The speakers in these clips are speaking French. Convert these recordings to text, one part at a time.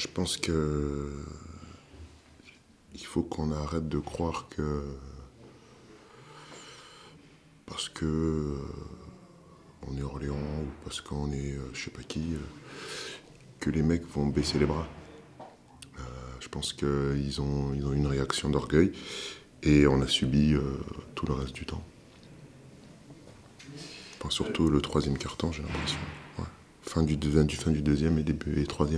Je pense que il faut qu'on arrête de croire que parce que on est Orléans ou parce qu'on est je sais pas qui, que les mecs vont baisser les bras. Je pense qu'ils ont une réaction d'orgueil et on a subi tout le reste du temps. Enfin, surtout le troisième quart-temps, j'ai l'impression. Ouais. Fin du deuxième et début et troisième.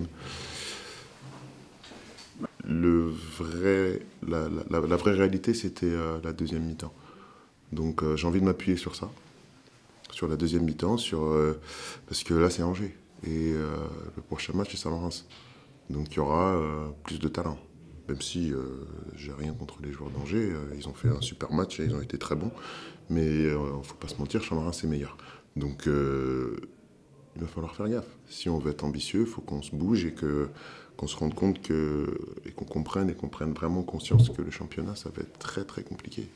La vraie réalité, c'était la deuxième mi-temps. Donc j'ai envie de m'appuyer sur ça, sur la deuxième mi-temps, parce que là c'est Angers. Et le prochain match c'est Saint-Laurent. Donc il y aura plus de talent. Même si j'ai rien contre les joueurs d'Angers, ils ont fait un super match et ils ont été très bons. Mais il ne faut pas se mentir, Saint-Laurent c'est meilleur. Donc il va falloir faire gaffe. Si on veut être ambitieux, il faut qu'on se bouge et qu'on se rende compte et qu'on comprenne vraiment conscience que le championnat, ça va être très très compliqué.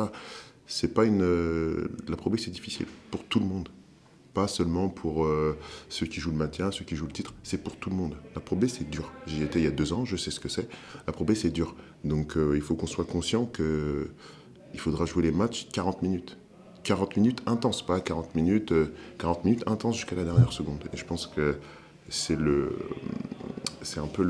La Pro B, c'est difficile pour tout le monde. Pas seulement pour ceux qui jouent le maintien, ceux qui jouent le titre, c'est pour tout le monde. La Pro B, c'est dur. J'y étais il y a 2 ans, je sais ce que c'est. La Pro B, c'est dur. Donc il faut qu'on soit conscient qu'il faudra jouer les matchs 40 minutes. 40 minutes intenses, pas 40 minutes intenses jusqu'à la dernière seconde. Et je pense que c'est un peu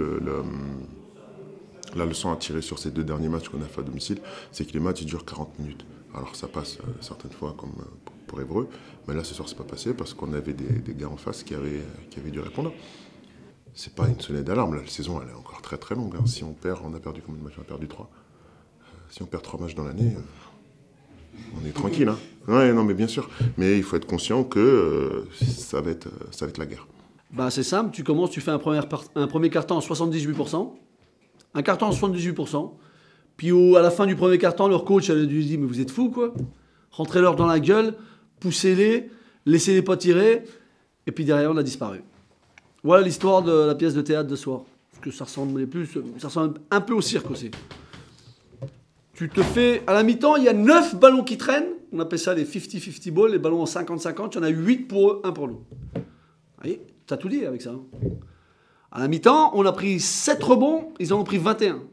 la leçon à tirer sur ces 2 derniers matchs qu'on a fait à domicile, c'est que les matchs ils durent 40 minutes. Alors ça passe certaines fois comme pour Évreux, mais là ce soir c'est pas passé parce qu'on avait des gars en face qui avaient du répondant. C'est pas une sonnette d'alarme, la saison elle est encore très très longue. Hein. Si on perd, on a perdu combien de matchs? On a perdu 3. Si on perd 3 matchs dans l'année, on est tranquille. Hein. Ouais, non mais bien sûr. Mais il faut être conscient que ça va être la guerre. Bah c'est simple, tu commences, tu fais un premier quart-temps à 78%, un quart-temps à 78%, puis à la fin du premier quart-temps, leur coach elle lui dit « Mais vous êtes fous quoi? Rentrez-leur dans la gueule, poussez-les, laissez-les pas tirer, et puis derrière on a disparu. » Voilà l'histoire de la pièce de théâtre de ce soir. Parce que ça ressemble un peu au cirque aussi. Tu te fais, à la mi-temps, il y a 9 ballons qui traînent, on appelle ça les 50-50 balls, les ballons en 50-50, il y en a 8 pour eux, 1 pour nous. Vous voyez, t'as tout dit avec ça. Hein. À la mi-temps, on a pris 7 rebonds, ils en ont pris 21.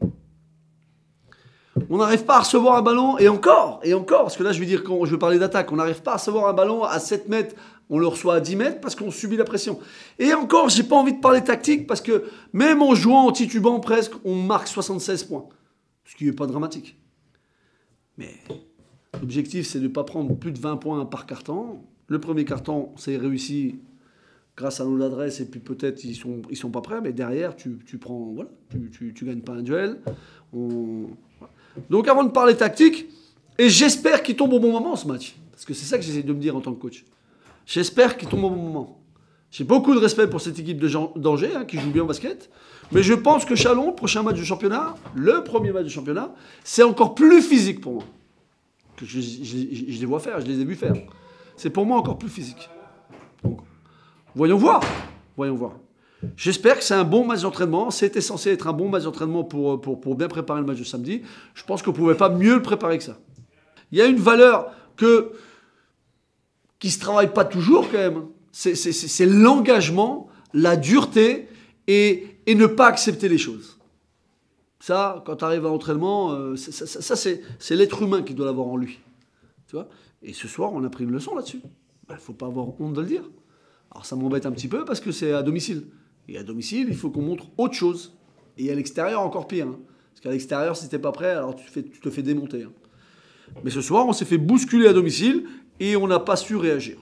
On n'arrive pas à recevoir un ballon, et encore, parce que là je veux parler d'attaque, on n'arrive pas à recevoir un ballon à 7 mètres, on le reçoit à 10 mètres parce qu'on subit la pression. Et encore, j'ai pas envie de parler tactique parce que même en jouant, en titubant presque, on marque 76 points. Ce qui n'est pas dramatique. Mais l'objectif, c'est de ne pas prendre plus de 20 points par carton. Le premier carton, c'est réussi grâce à nos adresses et puis peut-être ils sont pas prêts, mais derrière, tu prends, voilà, tu gagnes pas un duel. Donc avant de parler tactique, et j'espère qu'il tombe au bon moment ce match, parce que c'est ça que j'essaie de me dire en tant que coach. J'espère qu'il tombe au bon moment. J'ai beaucoup de respect pour cette équipe d'Angers qui joue bien au basket, mais je pense que Chalon, le premier match du championnat, c'est encore plus physique pour moi. Que je les vois faire, je les ai vus faire. C'est pour moi encore plus physique. Donc, voyons voir. J'espère que c'est un bon match d'entraînement. C'était censé être un bon match d'entraînement pour bien préparer le match de samedi. Je pense qu'on ne pouvait pas mieux le préparer que ça. Il y a une valeur qui ne se travaille pas toujours quand même. C'est l'engagement, la dureté et ne pas accepter les choses. Ça, quand tu arrives à l'entraînement, ça c'est l'être humain qui doit l'avoir en lui. Tu vois ? Et ce soir, on a pris une leçon là-dessus. Il ne faut pas avoir honte de le dire. Alors ça m'embête un petit peu parce que c'est à domicile. Et à domicile, il faut qu'on montre autre chose. Et à l'extérieur, encore pire. Hein. Parce qu'à l'extérieur, si tu n'es pas prêt, alors tu te fais démonter. Hein. Mais ce soir, on s'est fait bousculer à domicile et on n'a pas su réagir.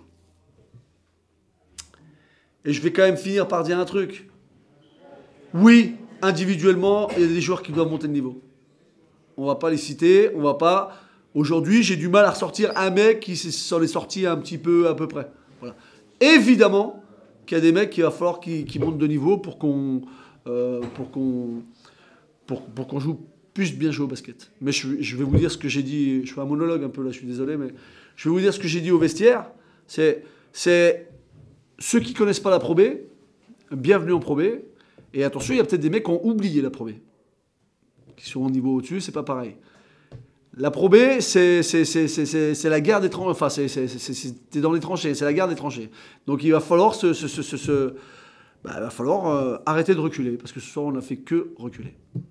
Et je vais quand même finir par dire un truc. Oui, individuellement, il y a des joueurs qui doivent monter de niveau. On ne va pas les citer, on va pas... Aujourd'hui, j'ai du mal à ressortir un mec qui s'en est sorti un petit peu, à peu près. Voilà. Évidemment qu'il y a des mecs qu'il va falloir qu'ils montent de niveau pour qu'on puisse bien jouer au basket. Mais je vais vous dire ce que j'ai dit, je fais un monologue un peu là, je suis désolé, mais je vais vous dire ce que j'ai dit au vestiaire. C'est ceux qui ne connaissent pas la Pro B, bienvenue en Pro B. Et attention, il y a peut-être des mecs qui ont oublié la Pro B. Qui sont au niveau au-dessus, c'est pas pareil. La Pro B, c'est la guerre des tranchées. Enfin, t'es dans les tranchées, c'est la guerre des tranchées. Donc il va falloir bah, il va falloir arrêter de reculer. Parce que ce soir, on n'a fait que reculer.